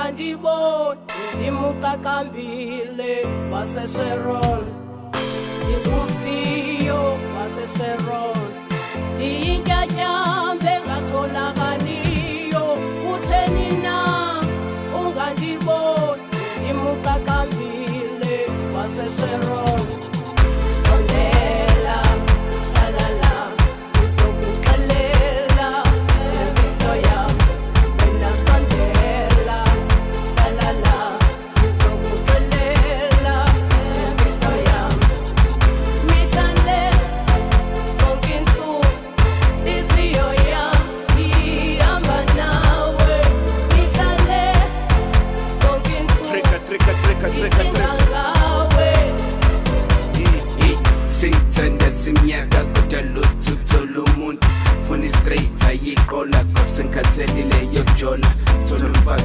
ungandiboni ndimukakambile waseSharon ndingumfiyo waseSharon ndiyintyatyambe engatholakaliyo utheni na ungandiboni ndimukakambile waseSharon sondela shalala ndizokuxelela imfihlo yam wena sondela shalala ndizokuxelela imfihlo yam mihla le zonke iintsuku intliziyo yam ihamba nawe mihla le zonke iintsuku ndicinga ngawe singithanda simnyaka kodwa luthuthola umuntu funa straight ayiqola kose ngikhathelile yokujola thola umfazi